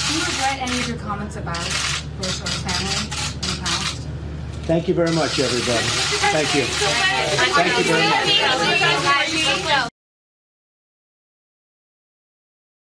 Do you regret any of your comments about Bush or his family in the past? Thank you very much, everybody. Thank you. Thank you very much.